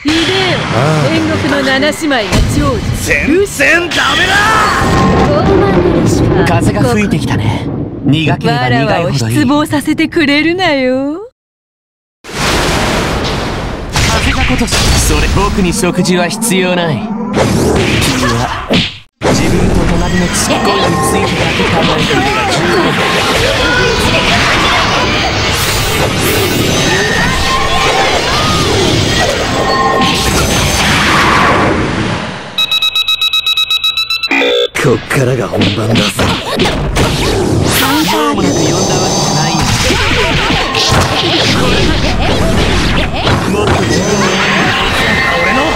フィデオ、天国の七姉妹が長寿。 全然ダメだ。 風が吹いてきたね。苦ければ苦いほどいい。 わらわを失望させてくれるなよ。 風が今年、それ僕に食事は必要ない。君は自分と隣のちっこいについてだけ考えていれば十分。 こっからが本番だぜ。 用もなく呼んだわけじゃないよ。もっと自分の俺の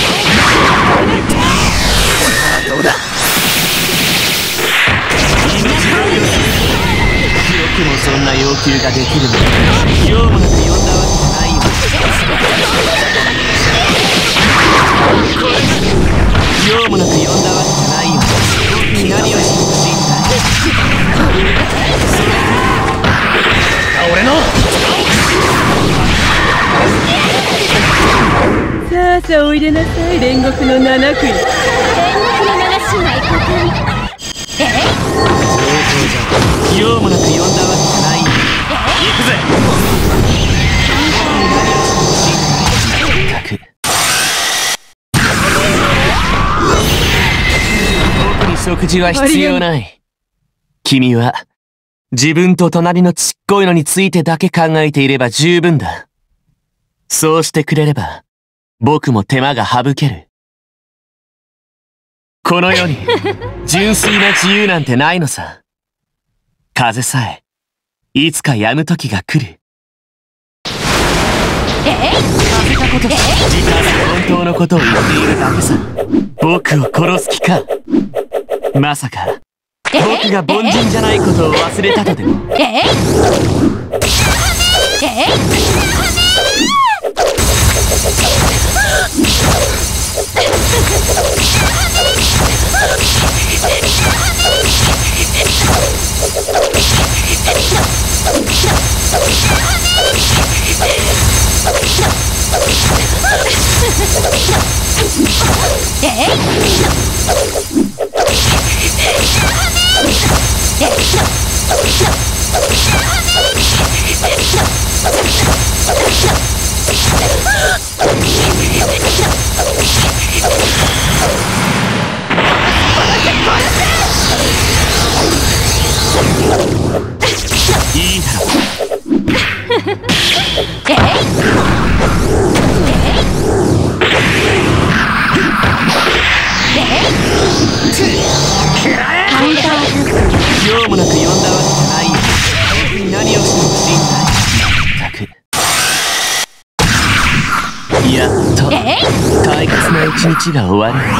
どうだ。 よくもそんな要求ができるのだ。用もなく呼んだわけじゃないよ。用もなく呼んだわけじゃないよ。僕に何をしてほしいんだ。 俺のさあさあおいでなさい、煉獄の七国。 煉獄の七姉妹ここに。 用もなく呼んだわけじゃないよ。行くぜ。僕に食事は必要ない。君は自分と隣のちっこいのについてだけ考えていれば十分だ。そうしてくれれば僕も手間が省ける。この世に純粋な自由なんてないのさ。風さえいつか止む時が来る。風がこと自他で本当のことを言っているだけさ。僕を殺す気か。まさか僕が凡人じゃないことを忘れたとでも。いいだろう。用もなく呼んだわけじゃないよ。僕に何をしてほしいんだ。ったく。やっと退屈な一日が終わる。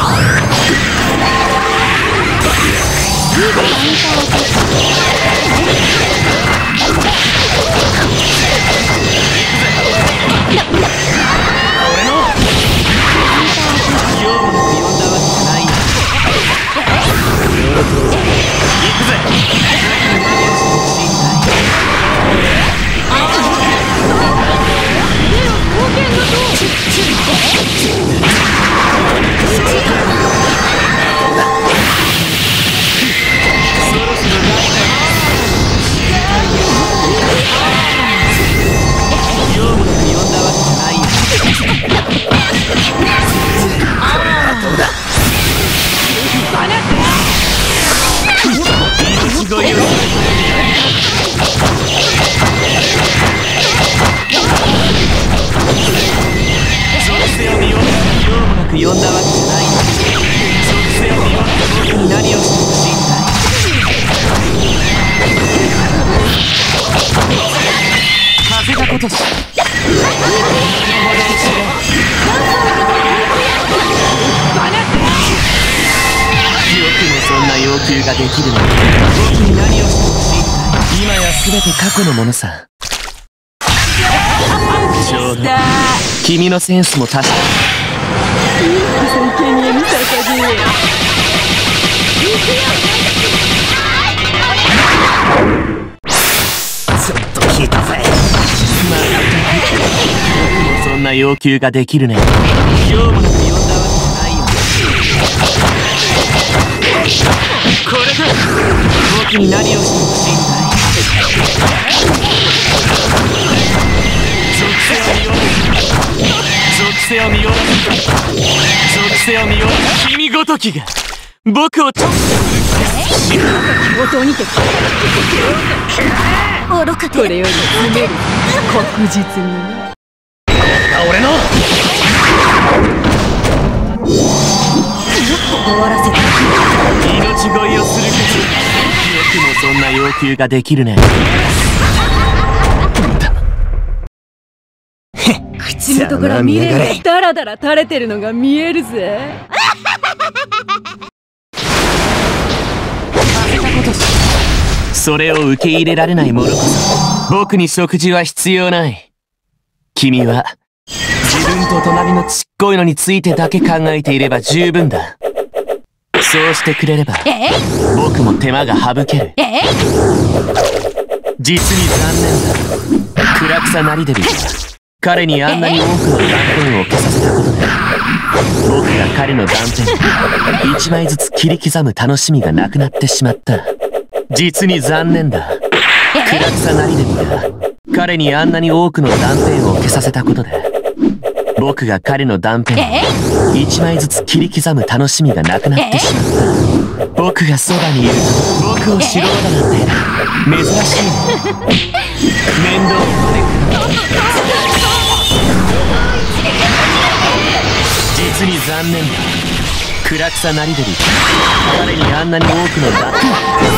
呼んだわけじゃない。属性を見よう。僕に何をしてほしいんだ。風が今年よくもそんな要求ができるのに。僕に何をしてほしいんだ。今や全て過去のものさ。ちょうど君のセンスも確かに。 ちょっと聞いたぜ。 僕もそんなな要求ができるね。今日もなく呼んだわけじゃないよ。これだ。僕に何をしてほしいんだい。属性を見よう。属性を見よう。君ごときが僕を直視音にて愚かこれより詰める確実にね。 俺の終わらせた。 命乞いをすることよくもそんな要求ができるね。 口元から未練がダラダラ垂れてるのが見えるぜ。 それを受け入れられない者こそ僕に食事は必要ない。君は自分と隣のちっこいのについてだけ考えていれば十分だ。そうしてくれれば僕も手間が省ける。実に残念だ。クラクサナリデビルは彼にあんなに多くの断片を消させたことで僕が彼の断片を一枚ずつ切り刻む楽しみがなくなってしまった。実に残念だ。クラクサナリデビが彼にあんなに多くの断片を消させたことで僕が彼の断片を一枚ずつ切り刻む楽しみがなくなってしまった。僕がそばにいると僕を知ろうだなんて珍しいね。面倒実に残念だ。クラクサナリデビ彼にあんなに多くの断片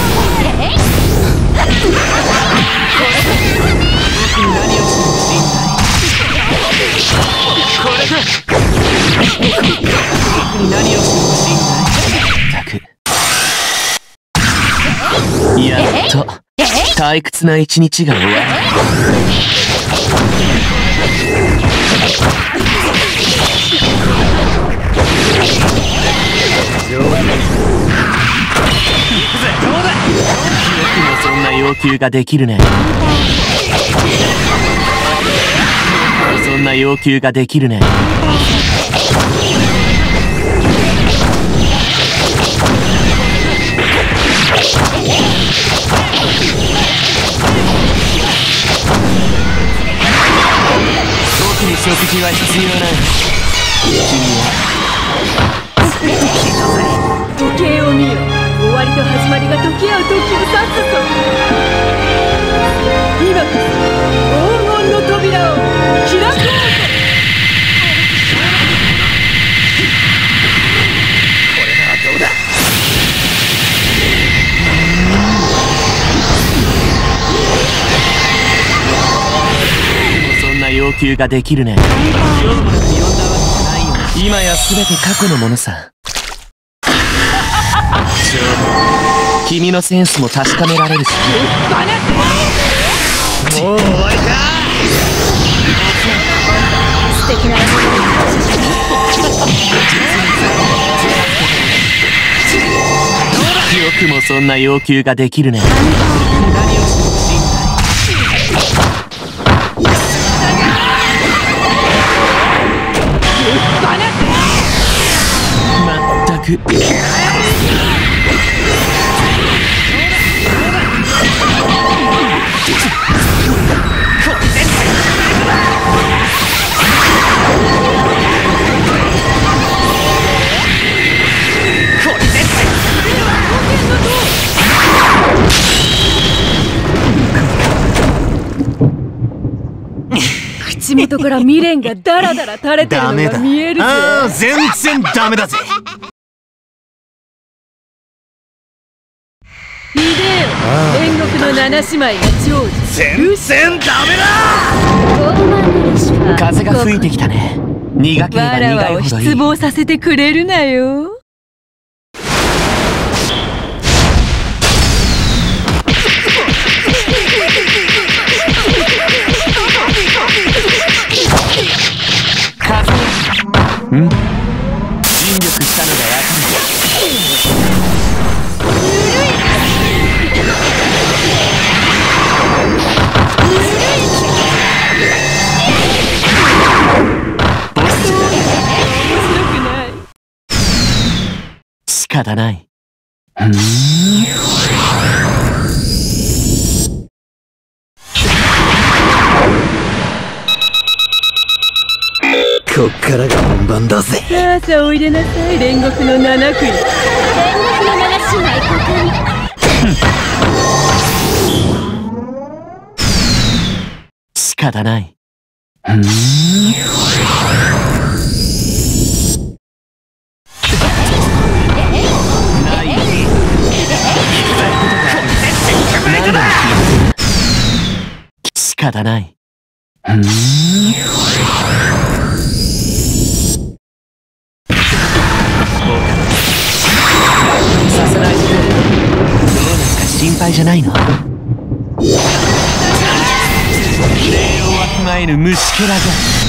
僕に何をしてほしいんだい。これだ。僕に何をしてほしいんだい。ったくやっと退屈な一日が終わる。よくもそんな要求ができるね。そんな要求ができるね。僕に食事は必要ない。君は時計を見よ。終わりと始まりが溶け合う時を指すぞ。今こそ黄金の扉を開こうぞ。 これならどうだ。 そんな要求ができるね。今や全て過去のものさ。君のセンスも確かめられるし。 もう終わりか。 素敵なものに感謝しよくもそんな要求ができるね。何をしてほしいんだい。まったく口元から未練がダラダラ垂れてるのが見えるぜ。 ああ、全然ダメだぜ。 ビデオ煉獄の七姉妹が長寿。 全然ダメだ。 傲慢なるしは風が吹いてきたね。苦ければわらわを苦いほどいい。 失望させてくれるなよ。 尽力したのがわかる。 方ない。 こっからが本番だぜ。 さあさあおいでなさい、煉獄の七栗。 煉獄の七姉妹交換。 仕方ない。仕方ない。させないでくれ。どうなんか心配じゃないの？礼をわきまえぬ虫けらが。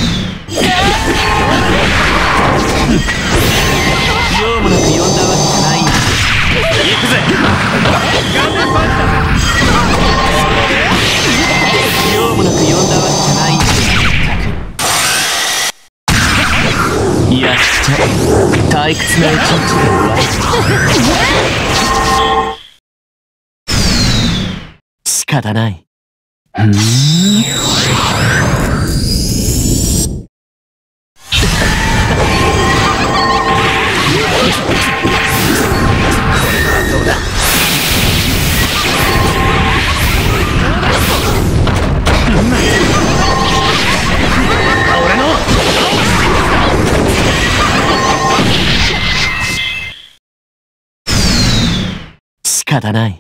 用もなく呼んだわけじゃないんだ。行くぜ。用もなく呼んだわけじゃないんだ。いやっちゃ退屈な一日で終わる。仕方ない。 どうだ。俺の仕方ない。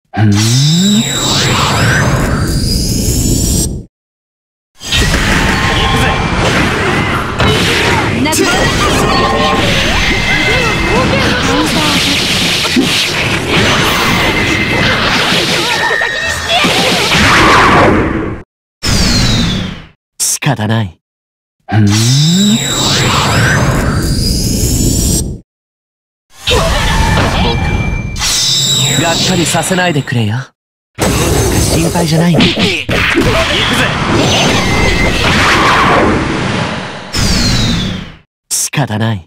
仕方ない。がっかりさせないでくれよ。心配じゃないの。行くぜ。仕方ない。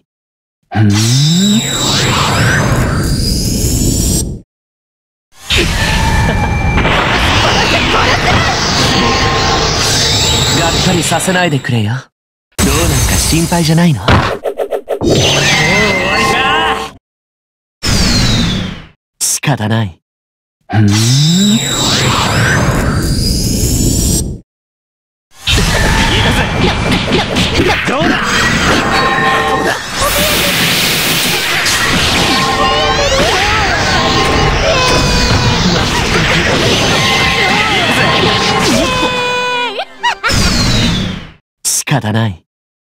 がっかりさせないでくれよ。どうなんか心配じゃないの？もう終わりか。仕方ない。 どうだ。 仕方ない。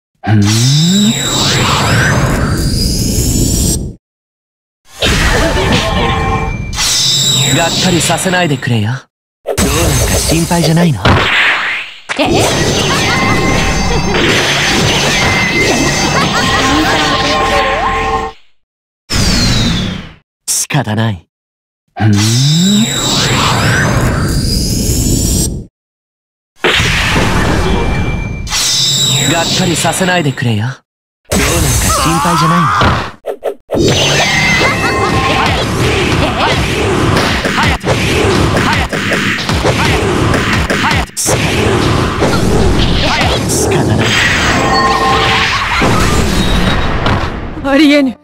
がっかりさせないでくれよ。どうなんか心配じゃないの？仕方ない。がっかりさせないでくれよ。どうなんか心配じゃないの？仕方ない。 ありえぬ。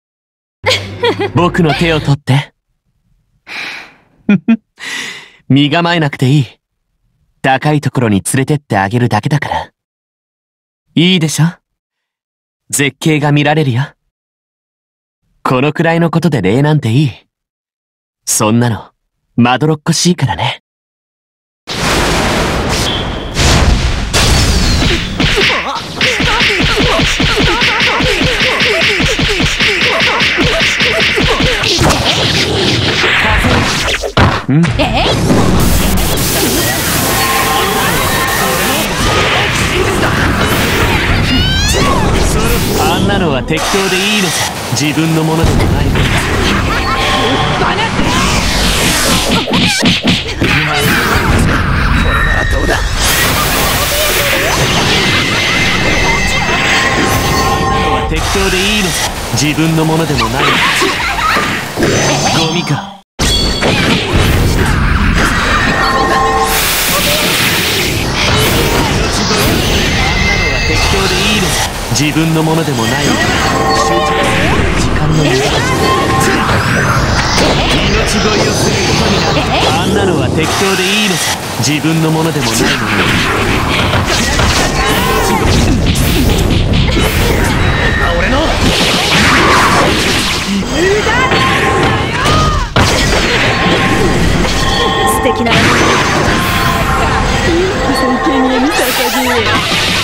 僕の手を取って。身構えなくていい。高いところに連れてってあげるだけだから。いいでしょ？絶景が見られるよ。このくらいのことで礼なんていい。そんなの、まどろっこしいからね。ん？あんなのは適当でいいのさ。自分のものでもないのに。 これならどうだ。 適当でいいのさ。自分のものでもないの。ゴミか。適当でいいのさ。自分のものでもないの。集中する時間の無駄だ。命乞いをすることになる。あんなのは適当でいいのさ。自分のものでもないもの。俺の素敵な尊敬に見た限り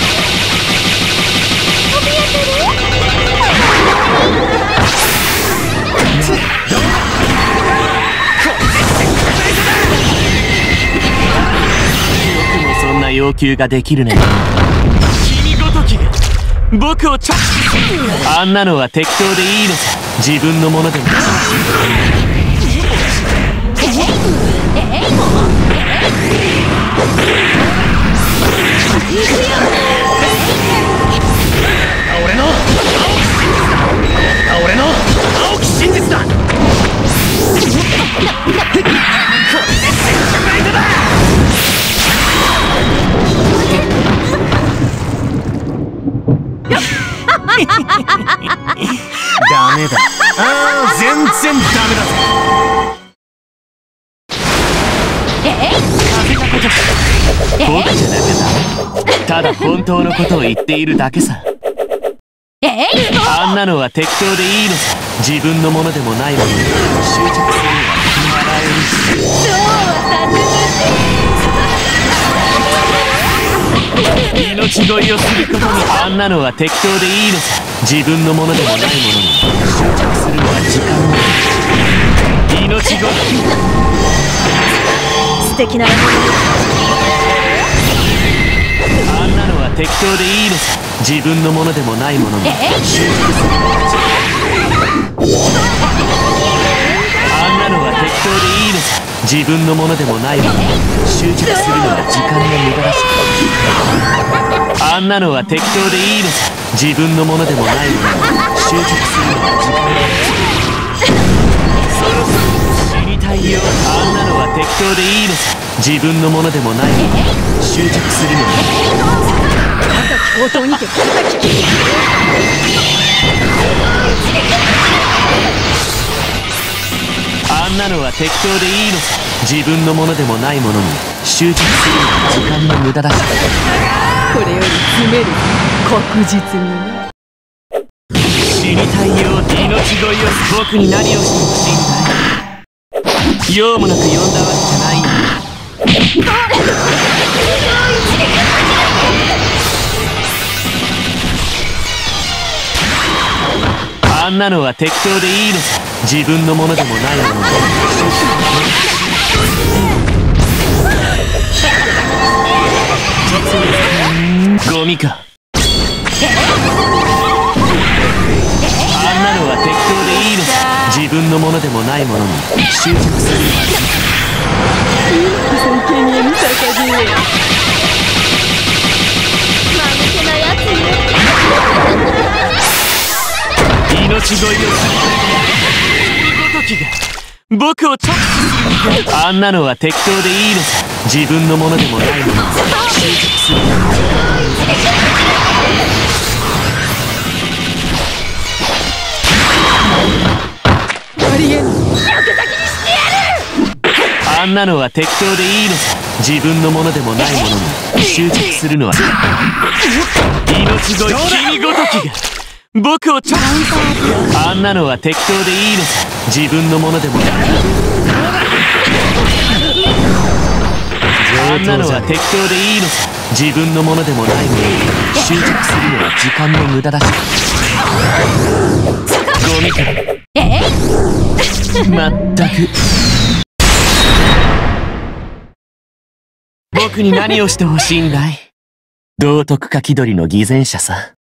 そんな要求ができるね。君ごときが僕を直視する。あんなのは適当でいいのさ。自分のものでも。俺の青き真実だ。ダメだ。全然ダメだぜ。風がこと僕じゃなくてただ本当のことを言っているだけさ。あんなのは適当でいいのさ。自分のものでもないものに執着するのは笑えるし。命乞いをすることに。あんなのは適当でいいのさ。自分のものでもないものに執着するのは時間の無駄。命乞い。 素敵なあんなのは適当でいいのさ。自分のものでもないものに執着するのは時間の無駄。あんなのは適当でいいのさ。自分のものでもないものに執着するのは時間の無駄だし。あんなのは適当でいいのさ。自分のものでもないものに執着するのは時間の無駄。そろそろ死にたいよ。あんなのは適当でいいのさ。自分のものでもないものに執着するのは高等にてあんなのは適当でいいのさ。自分のものでもないものに執着するのは時間の無駄だし。 これより詰める確実にね。 死にたいよ。命乞いを僕に何をしてほしいんだい。用もなく呼んだわけじゃないよ。あんなのは適当でいいのさ。自分のものでもないものにゴミか。あんなのは適当でいいのさ。自分のものでもないものに執着する。 尊敬に見た限り命乞いをするごときが僕を直視する。あんなのは適当でいいのさ。自分のものでもないものに執着する。 ありえん。 あんなのは適当でいいのさ。自分のものでもないものに執着するのは命乞い。君ごときが僕を直視する。あんなのは適当でいいのさ。自分のものでもない。あんなのは適当でいいのさ。自分のものでもないものに執着するのは時間の無駄だし。ゴミか。まったく。僕に何をしてほしいんだい。道徳か気取りの偽善者さ。